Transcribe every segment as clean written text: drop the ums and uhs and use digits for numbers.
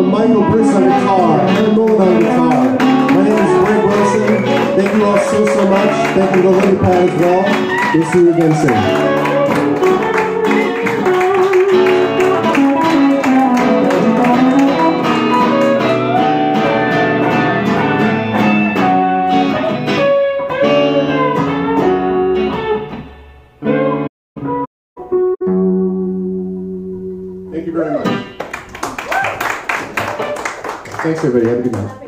from Michael Briss on guitar, Aaron Mould on guitar. My name is Greg Wilson. Thank you all so much. Thank you to Lilypad as well. We'll see you again soon. Thank you very much. Thanks, everybody. Have a good night.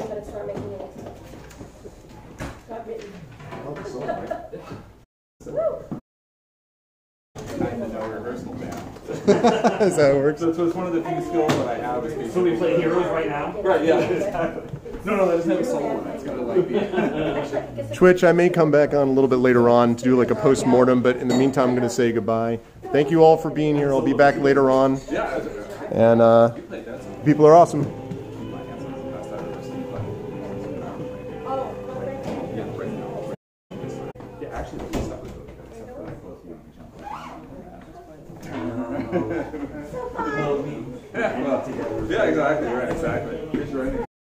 Is that how it works? So it's one of the few skills that I have. So we play Heroes right now? Right, yeah, exactly. No, that doesn't have a solo one. It's got to like be... Twitch, I may come back on a little bit later on to do like a post-mortem, but in the meantime, I'm going to say goodbye. Thank you all for being here. I'll be back later on. And people are awesome. Yeah, exactly, right, exactly.